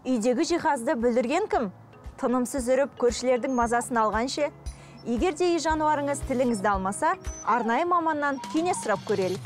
Үйдегі жиһазды бүлдірген кім? Тынымсыз үріп, көршілердің мазасын алғанше. Егер де үй жануарыңыз тіліңізді алмаса, арнайы маманнан кеңес сұрап көрелік.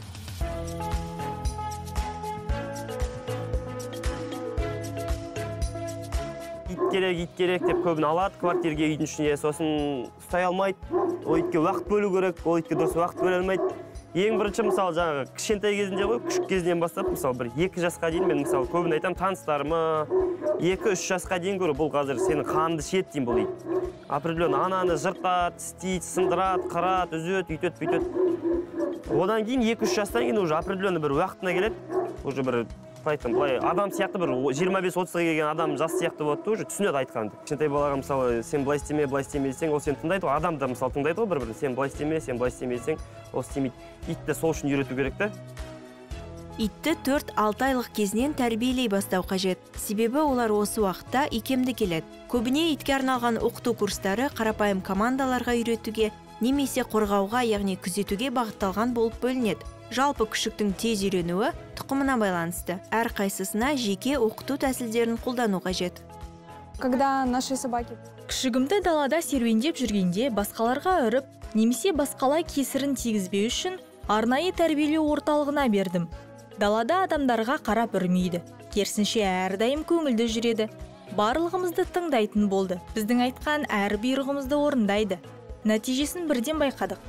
Ит керек деп көбін алады квартирге үйдің ішіне, сосын ұстай алмайды. Ол итке уақыт бөлу керек, ол итке дұрыс уақыт бөле алмайды. Ең бірінші, мысалы, жаңағы кішкентай кезінде ғой, күшік кезінен бастап, мысалы, бір 2 жасқа дейін мен, мысалы, көбін айтам, таныстарыма 2-3 жасқа дейін көрі, бұл қазір сенің қанды ішеді дейін бұл ит. Определенно ананы жыртады, тістейді, сындырады, қырады, үзеді, үйтеді, бүйтеді. Одан кейін 2-3 жастан кейін уже определенно бір уақытына келеді, уже бір адам сияқты бір 25-30-ға келген адам жас сияқты болады, уже түсінеді айтқанды. Кішкентай балаға мысалы сен былай істеме десең, ол сені тыңдайды, адам да мысалы тыңдайды ғой бір-бірін. Сен былай істеме десең, ол істемейді. Итті сол үшін үйрету керек та. Итті 4-6 айлық кезінен тәрбиелей бастау қажет. Себебі олар осы уақытта икемді келеді. Көбіне итке арналған оқыту курстары қарапайым командаларға үйретуге немесе қорғауға, яғни күзетуге бағытталған болып бөлінеді. Жалпы күшіктің тез үйренуі тұқымына байланысты. Әр қайсысына жеке оқыту тәсілдерін қолдану қажет. Когда наши собаки... Күшігімді далада серуендеп жүргенде басқаларға үріп, немесе басқалай кесірін тигізбеу үшін арнайы тәрбиелеу орталығына бердім. Далада адамдарға қарап үрмейді. Керісінше әрдайым көңілді жүреді. Барлығымызды тыңдайтын болды. Біздің айтқан әр бұйрығымызды орындайды. Нәтижесін бірден байқадық.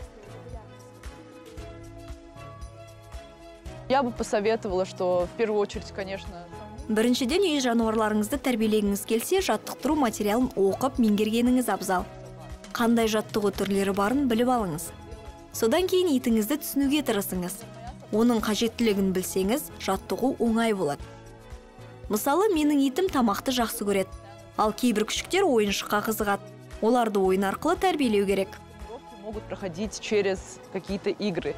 Я бы посоветовала, что в первую очередь, конечно... Біріншіден, үй жануарларыңызды тәрбиелегіңіз келсе, жаттықтыру материалын оқып меңгергеніңіз абзал. Қандай жаттығу түрлері барын біліп алыңыз. Содан кейін итіңізді түсінуге тырысыңыз. Оның қажеттілігін білсеңіз, жаттығу оңай болады. Мысалы, менің итім тамақты жақсы көреді. Ал кейбір күшіктер ойыншыққа қызығады. Оларды ойын арқылы тәрбиелеу керек. Могут проходить через какие-то игры.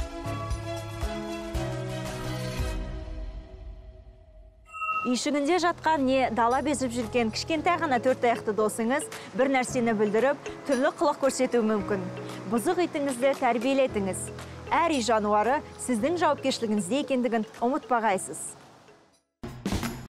Үйшігінде жатқан не дала безіп жүрген кішкентай ғана 4 аяқты досыңыз бір нәрсені білдіріп, түрлі қылық көрсетуі мүмкін. Бұзық итіңізді тәрбиелетіңіз. Әр үй жануары сіздің жауапкершілігіңізде екендігін ұмытпағайсыз.